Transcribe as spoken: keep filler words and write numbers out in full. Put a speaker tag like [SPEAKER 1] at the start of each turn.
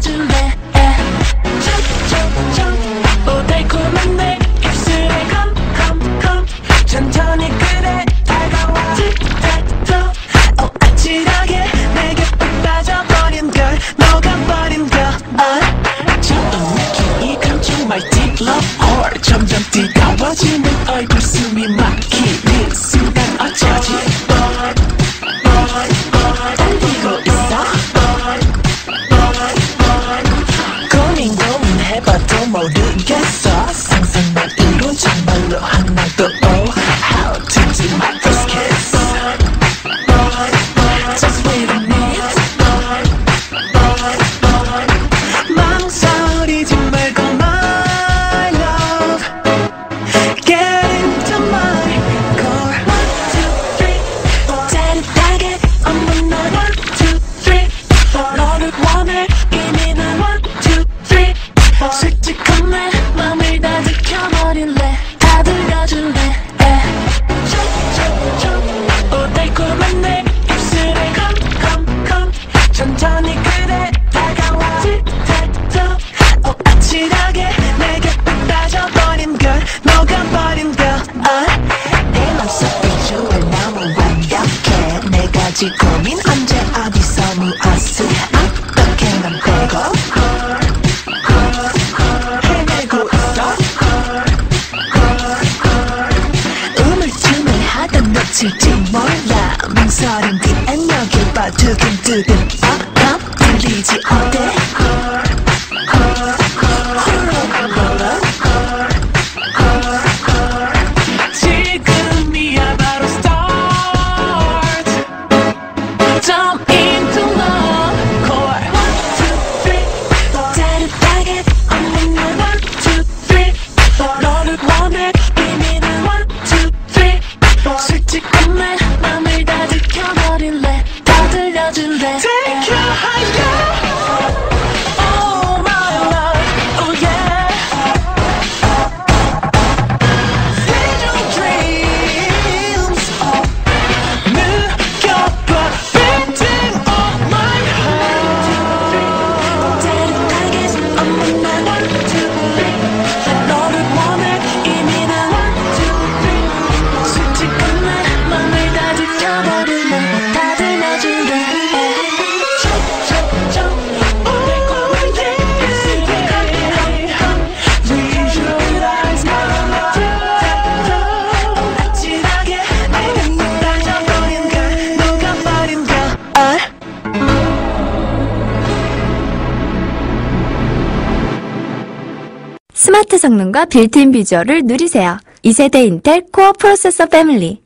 [SPEAKER 1] 들려줄래 오 달콤한 내 입술에 컴컴컴 천천히 그래 다가와 오 아찔하게 내 곁에 빠져버린 걸 녹아버린 걸 처음 느낀 이 감정 My deep love core 점점 뜨거워지는 얼굴 숨이 막히는 순간 어쩌지 떨리고 있어 고민 고민해봐도 모르겠어 상상만으로 정말로 하나도 oh How to do my first kiss Just wait a minute 망설이지 말고 my love Get into my core One, two, three, four 짜릿하게 없는 날 One, two, three, four 너를 원해 이미 난 One, two, three, four 솔직한 내 맘을 다 지켜버릴래 다 들려줄래 오 달콤한 내 입술에 컴컴컴 천천히 그래 다가와 오 아찔하게 내 곁에 빠져버린 걸 녹아버린 걸 내 맘속 비주얼 너무 완벽해 네 가지 고민 언제 어디서 무엇을 어떻게 난 되고 헤매고 있어 우물쭈물하다 놓칠지 몰라 망설임 뒤엔 여길 봐 두근두근 어? 어? 들리지 어때? 지금이야 바로 start Jump into love core One, two, three, four 짜릿하게 없는 날 One, two, three, four 너를 원해 이미 난 One, two, three, four 솔직한 내 맘을 다 지켜버릴래 다 들려줄래 Take you higher Oh my love, oh yeah Lead your dreams oh 느껴봐 beating of my heart 짜릿하게 없는 날 One, two, three, four 너를 원해 이미 난 One, two, three, four 솔직한 내 맘을 다 지켜버릴래 다 들려줄래
[SPEAKER 2] 스마트 성능과 빌트인 비주얼을 누리세요. 이 세대 인텔 코어 프로세서 패밀리.